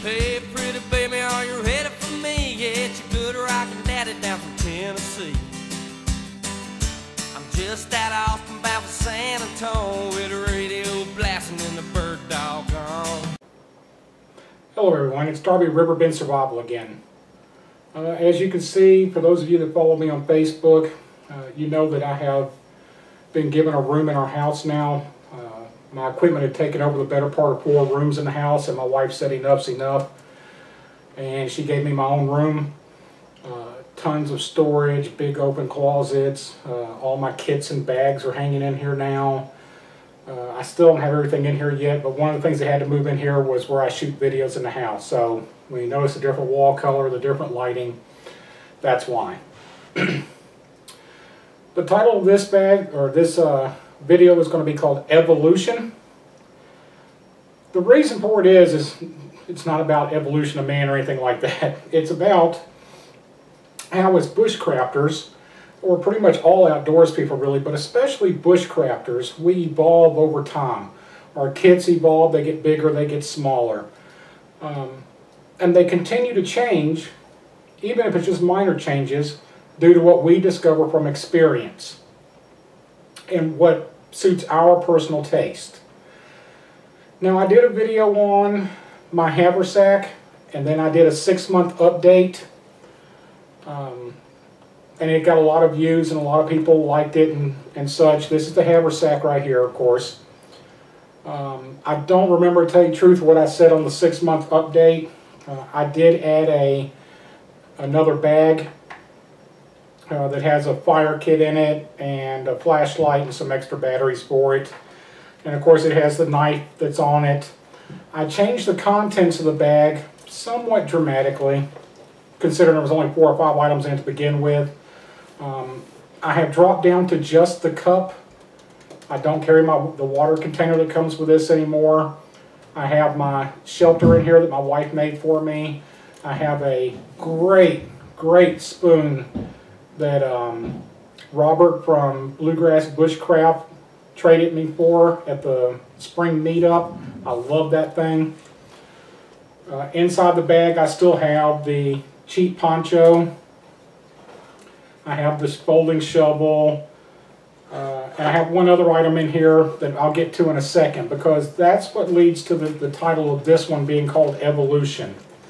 Hey, pretty baby, are you ready for me? Yeah, it's your good rockin' daddy down from Tennessee. I'm just out Austin bound for San Antonio with the radio blasting and the bird dog on. Hello everyone, it's RiverBendSurvival again. As you can see, for those of you that follow me on Facebook, you know that I have been given a room in our house now. My equipment had taken over the better part of 4 rooms in the house, and my wife said enough's enough. And she gave me my own room. Tons of storage, big open closets. All my kits and bags are hanging in here now. I still don't have everything in here yet, but one of the things that had to move in here was where I shoot videos in the house. So when you notice the different wall color, the different lighting, that's why. The title of this video is going to be called Evolution. The reason for it is it's not about evolution of man or anything like that. It's about how as bushcrafters, or pretty much all outdoors people really, but especially bushcrafters, we evolve over time. Our kids evolve, they get bigger, they get smaller. And they continue to change, even if it's just minor changes, due to what we discover from experience and what suits our personal taste. Now, I did a video on my Haversack, and then I did a 6-month update. And it got a lot of views, and a lot of people liked it and such. This is the Haversack right here, of course. I don't remember, to tell you the truth, what I said on the 6-month update. I did add another bag that has a fire kit in it, and a flashlight, and some extra batteries for it. And of course it has the knife that's on it. I changed the contents of the bag somewhat dramatically, considering there was only 4 or 5 items in it to begin with. I have dropped down to just the cup. I don't carry the water container that comes with this anymore. I have my shelter in here that my wife made for me. I have a great spoon that Robert from Bluegrass Bushcraft traded me for at the spring meetup. I love that thing. Inside the bag I still have the cheap poncho. I have this folding shovel. And I have one other item in here that I'll get to in a second, because that's what leads to the title of this one being called Evolution.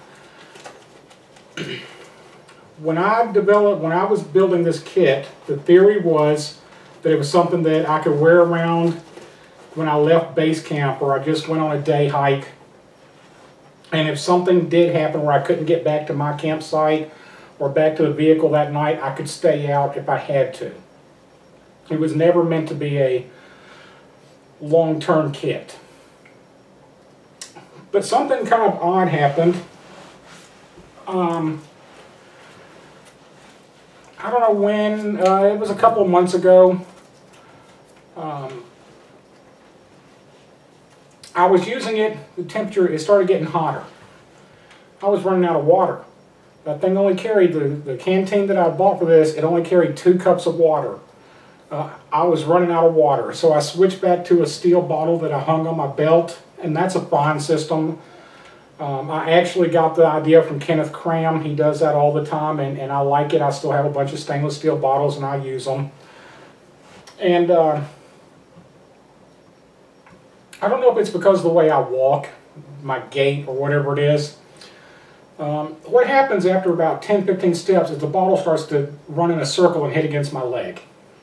When I was building this kit, the theory was that it was something that I could wear around when I left base camp, or I just went on a day hike. And if something did happen where I couldn't get back to my campsite or back to the vehicle that night, I could stay out if I had to. It was never meant to be a long-term kit. But something kind of odd happened. I don't know when, it was a couple of months ago. I was using it, the temperature, it started getting hotter. I was running out of water. That thing only carried, the canteen that I bought for this, it only carried 2 cups of water. I was running out of water, so I switched back to a steel bottle that I hung on my belt, and that's a fine system. I actually got the idea from Kenneth Cram. He does that all the time, and I like it. I still have a bunch of stainless steel bottles, and I use them. And I don't know if it's because of the way I walk, my gait, or whatever it is. What happens after about 10-15 steps is the bottle starts to run in a circle and hit against my leg.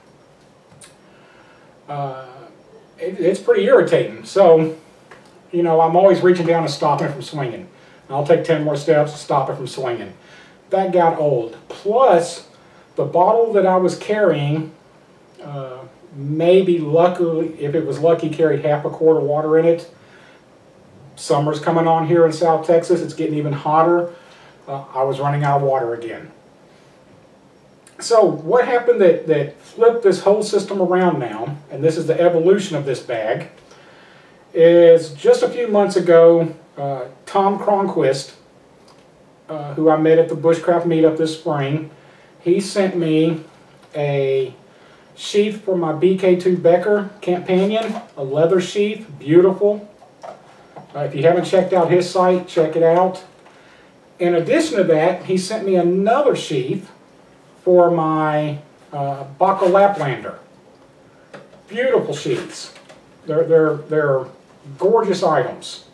It's pretty irritating. So, you know, I'm always reaching down and stopping it from swinging. I'll take 10 more steps to stop it from swinging. That got old. Plus, the bottle that I was carrying, maybe luckily, if it was lucky, carried half a quart of water in it. Summer's coming on here in South Texas. It's getting even hotter. I was running out of water again. So what happened that flipped this whole system around now, and this is the evolution of this bag, is just a few months ago, Tom Cronquist, who I met at the Bushcraft meetup this spring, he sent me a sheath for my BK2 Becker Companion, a leather sheath, beautiful. If you haven't checked out his site, check it out. In addition to that, he sent me another sheath for my Baka Laplander. Beautiful sheaths. They're gorgeous items.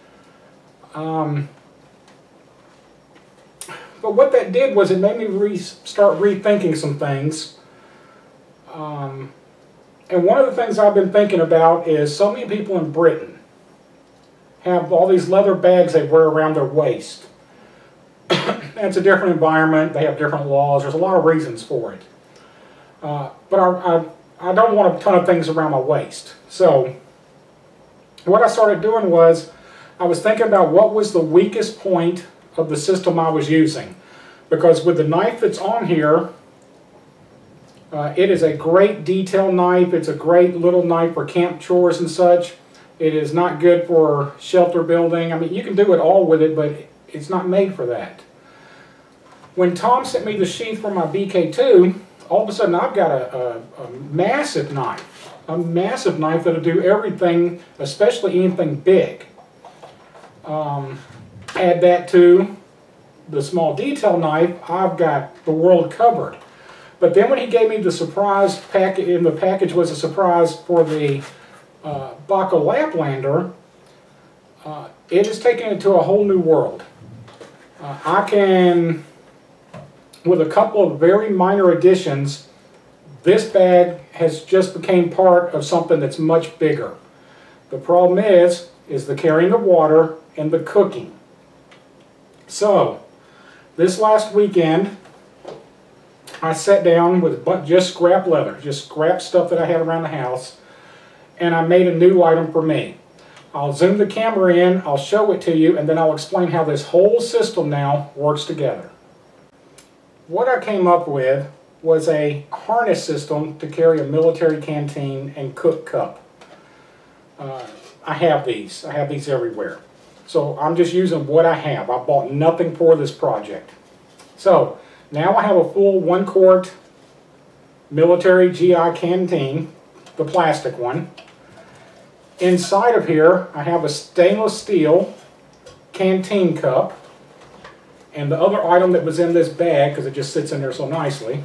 But what that did was it made me start rethinking some things. And one of the things I've been thinking about is so many people in Britain have all these leather bags they wear around their waist. And it's a different environment, they have different laws, there's a lot of reasons for it. But I don't want a ton of things around my waist. So what I started doing was I was thinking about what was the weakest point of the system I was using. Because with the knife that's on here, it is a great detail knife. It's a great little knife for camp chores and such. It is not good for shelter building. I mean, you can do it all with it, but it's not made for that. When Tom sent me the sheath for my BK2, all of a sudden I've got a massive knife. A massive knife that'll do everything, especially anything big. Add that to the small detail knife, I've got the world covered. But then when he gave me the surprise package, in the package was a surprise for the Baka Laplander, it has taken it to a whole new world. I can, with a couple of very minor additions, this bag has just become part of something that's much bigger. The problem is the carrying of water and the cooking. So, this last weekend, I sat down with just scrap leather, just scrap stuff that I had around the house, and I made a new item for me. I'll zoom the camera in, I'll show it to you, and then I'll explain how this whole system now works together. What I came up with was a harness system to carry a military canteen and cook cup. I have these everywhere. So I'm just using what I have. I bought nothing for this project. So now I have a full 1 quart military GI canteen, the plastic one. Inside of here I have a stainless steel canteen cup. And the other item that was in this bag, because it just sits in there so nicely,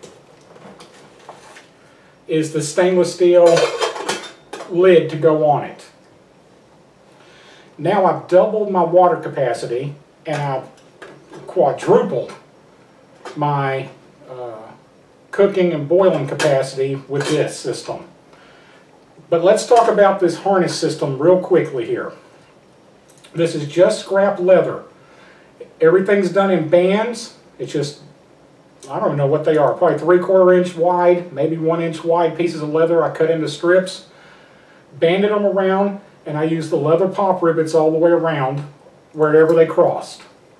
is the stainless steel lid to go on it. Now I've doubled my water capacity and I've quadrupled my cooking and boiling capacity with this system. But let's talk about this harness system real quickly here. This is just scrap leather. Everything's done in bands. It's just, I don't know what they are, probably 3/4 inch wide, maybe 1 inch wide pieces of leather I cut into strips, banded them around, and I used the leather pop rivets all the way around wherever they crossed.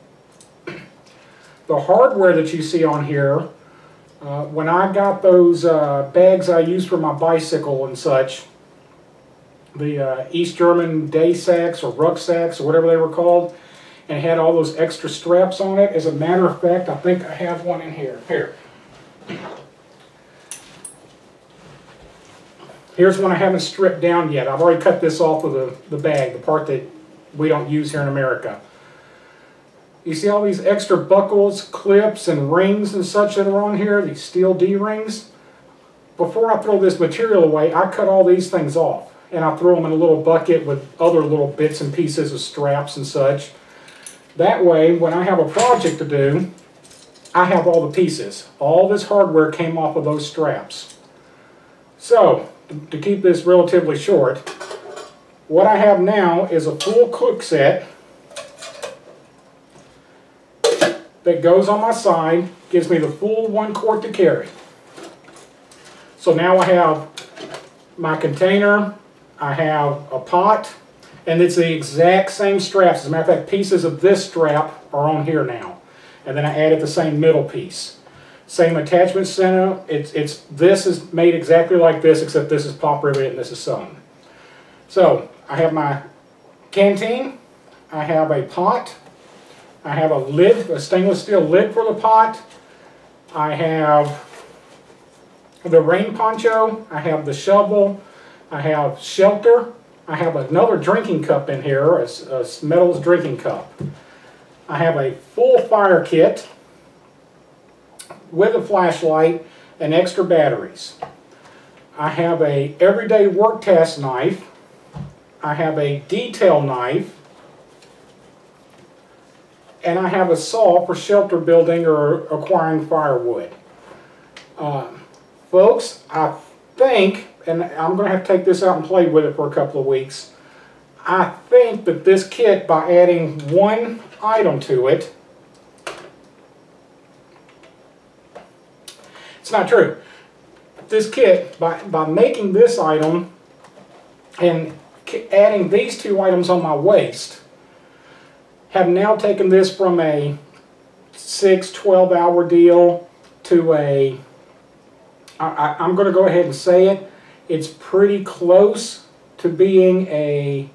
The hardware that you see on here, when I got those bags I used for my bicycle and such, the East German day sacks or rucksacks or whatever they were called, and had all those extra straps on it. As a matter of fact, I think I have one in here. Here's one I haven't stripped down yet. I've already cut this off of the bag, the part that we don't use here in America. You see all these extra buckles, clips, and rings and such that are on here, these steel D-rings? Before I throw this material away, I cut all these things off. And I throw them in a little bucket with other little bits and pieces of straps and such. That way, when I have a project to do, I have all the pieces. All this hardware came off of those straps. So, to keep this relatively short, what I have now is a full cook set that goes on my side, gives me the full 1 quart to carry. So now I have my container, I have a pot, and it's the exact same straps. As a matter of fact, pieces of this strap are on here now. And then I added the same middle piece. Same attachment center. This is made exactly like this, except this is pop riveted and this is sewn. So I have my canteen, I have a pot, I have a lid, a stainless steel lid for the pot, I have the rain poncho, I have the shovel, I have shelter I have another drinking cup in here, a metals drinking cup. I have a full fire kit with a flashlight and extra batteries. I have a everyday work task knife. I have a detail knife. And I have a saw for shelter building or acquiring firewood. Folks, I think, and I'm going to have to take this out and play with it for a couple of weeks, I think that this kit, by adding one item to it, it's not true. This kit, by making this item and adding these two items on my waist, have now taken this from a 6-12 hour deal to a, I'm going to go ahead and say it, it's pretty close to being a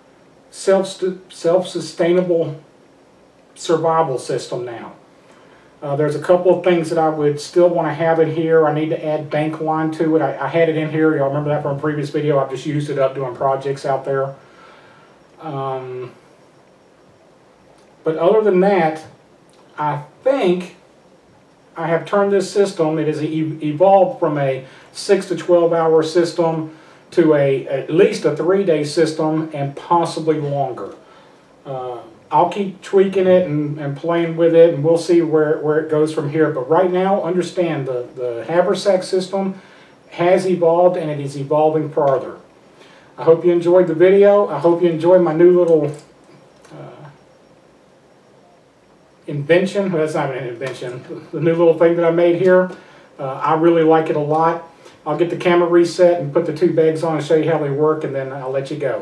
self-sustainable survival system now. There's a couple of things that I would still want to have in here. I need to add bank line to it. I had it in here. Y'all remember that from a previous video. I've just used it up doing projects out there. But other than that, I think I have turned this system, it has evolved from a 6 to 12 hour system to at least a 3-day system and possibly longer. I'll keep tweaking it and playing with it, and we'll see where it goes from here. But right now, understand the Haversack system has evolved and it is evolving farther. I hope you enjoyed the video. I hope you enjoyed my new little invention. Well, that's not an invention. The new little thing that I made here. I really like it a lot. I'll get the camera reset and put the two bags on and show you how they work, and then I'll let you go.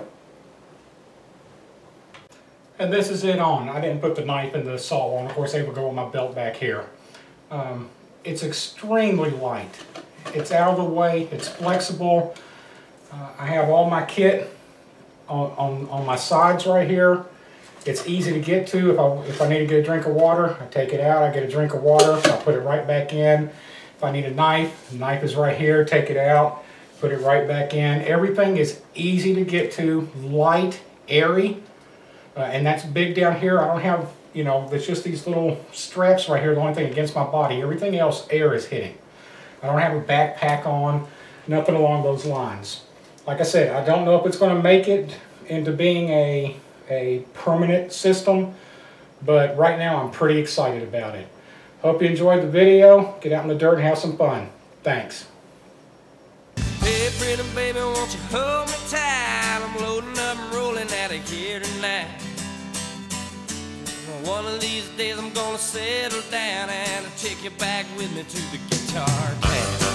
And this is it on. I didn't put the knife and the saw on. Of course, they will go on my belt back here. It's extremely light. It's out of the way. It's flexible. I have all my kit on my sides right here. It's easy to get to. If I need to get a drink of water, I take it out, I get a drink of water, I put it right back in. If I need a knife, the knife is right here, take it out, put it right back in. Everything is easy to get to, light, airy, and that's big down here. I don't have, you know, there's just these little straps right here, the only thing against my body. Everything else, air is hitting. I don't have a backpack on, nothing along those lines. Like I said, I don't know if it's going to make it into being a permanent system, but right now I'm pretty excited about it. Hope you enjoyed the video. Get out in the dirt and have some fun. Thanks. Hey, pretty baby, won't you hold me tight? I'm loading up and rolling out of here tonight. One of these days I'm gonna settle down and I'll take you back with me to the guitar tent.